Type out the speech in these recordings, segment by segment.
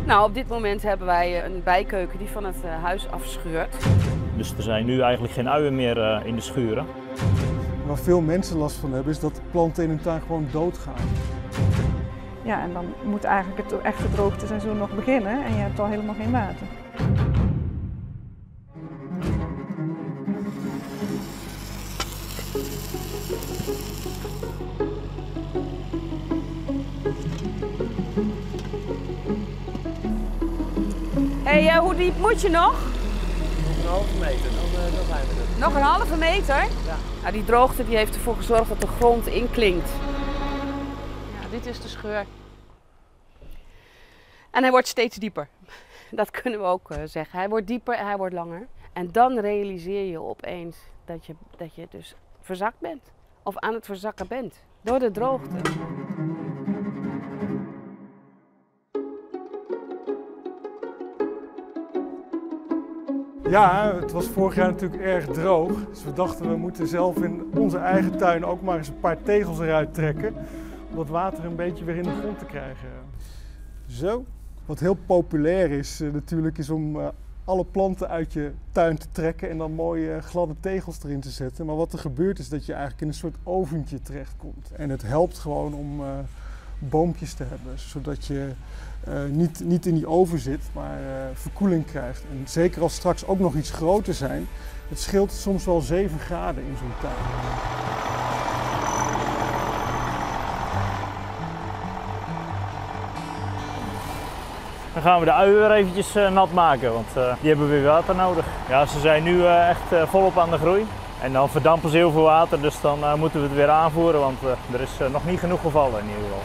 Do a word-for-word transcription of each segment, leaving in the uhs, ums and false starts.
Nou, op dit moment hebben wij een bijkeuken die van het huis afscheurt. Dus er zijn nu eigenlijk geen uien meer uh, in de schuren. Waar veel mensen last van hebben is dat de planten in hun tuin gewoon doodgaan. Ja, en dan moet eigenlijk het echte droogteseizoen nog beginnen en je hebt al helemaal geen water. Hé, hey, uh, hoe diep moet je nog? Nog een halve meter, dan, uh, dan zijn we er. Nog een halve meter? Ja. Nou, die droogte die heeft ervoor gezorgd dat de grond inklinkt. Ja, dit is de scheur. En hij wordt steeds dieper. Dat kunnen we ook uh, zeggen. Hij wordt dieper en hij wordt langer. En dan realiseer je opeens dat je, dat je dus verzakt bent. Of aan het verzakken bent. Door de droogte. Ja, het was vorig jaar natuurlijk erg droog. Dus we dachten we moeten zelf in onze eigen tuin ook maar eens een paar tegels eruit trekken. Om dat water een beetje weer in de grond te krijgen. Zo. Wat heel populair is uh, natuurlijk is om uh, alle planten uit je tuin te trekken en dan mooie uh, gladde tegels erin te zetten. Maar wat er gebeurt is dat je eigenlijk in een soort oventje terechtkomt. En het helpt gewoon om uh, boompjes te hebben, zodat je uh, niet, niet in die oven zit, maar uh, verkoeling krijgt. En zeker als straks ook nog iets groter zijn, het scheelt soms wel zeven graden in zo'n tuin. Dan gaan we de uien weer eventjes uh, nat maken, want uh, die hebben weer water nodig. Ja, ze zijn nu uh, echt uh, volop aan de groei. En dan verdampen ze heel veel water, dus dan uh, moeten we het weer aanvoeren, want uh, er is uh, nog niet genoeg gevallen in ieder geval.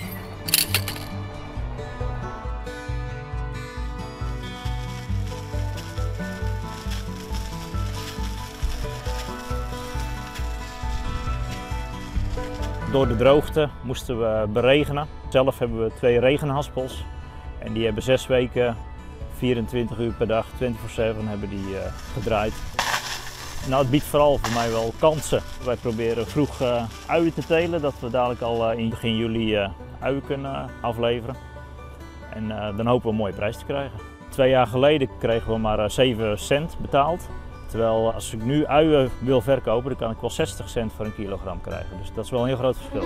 Door de droogte moesten we beregenen. Zelf hebben we twee regenhaspels. En die hebben zes weken, vierentwintig uur per dag, vierentwintig zeven hebben die uh, gedraaid. Nou, het biedt vooral voor mij wel kansen. Wij proberen vroeg uh, uien te telen, dat we dadelijk al uh, in begin juli uh, uien kunnen afleveren. En uh, dan hopen we een mooie prijs te krijgen. Twee jaar geleden kregen we maar uh, zeven cent betaald. Terwijl als ik nu uien wil verkopen, dan kan ik wel zestig cent voor een kilogram krijgen. Dus dat is wel een heel groot verschil.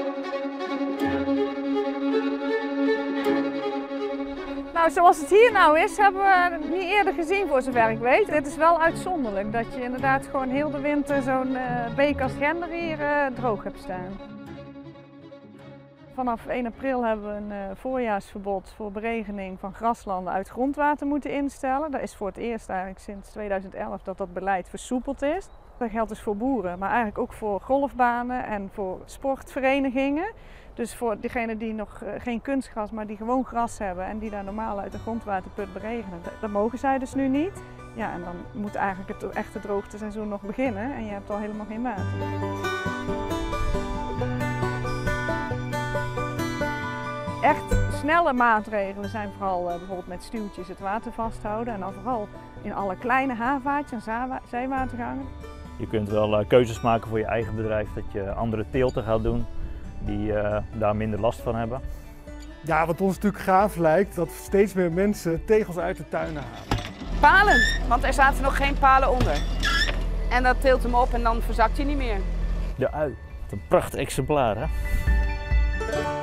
Nou, zoals het hier nou is, hebben we niet eerder gezien voor zover ik weet. Het is wel uitzonderlijk dat je inderdaad gewoon heel de winter zo'n uh, beek als Gender hier uh, droog hebt staan. Vanaf één april hebben we een uh, voorjaarsverbod voor beregening van graslanden uit grondwater moeten instellen. Dat is voor het eerst eigenlijk sinds tweeduizend elf dat dat beleid versoepeld is. Dat geldt dus voor boeren, maar eigenlijk ook voor golfbanen en voor sportverenigingen. Dus voor diegenen die nog uh, geen kunstgras, maar die gewoon gras hebben en die daar normaal uit de grondwaterput beregenen, dat mogen zij dus nu niet. Ja, en dan moet eigenlijk het echte droogteseizoen nog beginnen en je hebt al helemaal geen water. Echt snelle maatregelen zijn vooral uh, bijvoorbeeld met stuwtjes het water vasthouden en dan vooral in alle kleine haarvaartjes en zijwatergangen. Je kunt wel uh, keuzes maken voor je eigen bedrijf, dat je andere teelten gaat doen die uh, daar minder last van hebben. Ja, wat ons natuurlijk gaaf lijkt, dat steeds meer mensen tegels uit de tuinen halen. Palen, want er zaten nog geen palen onder. En dat tilt hem op en dan verzakt hij niet meer. De ui, wat een prachtig exemplaar, hè?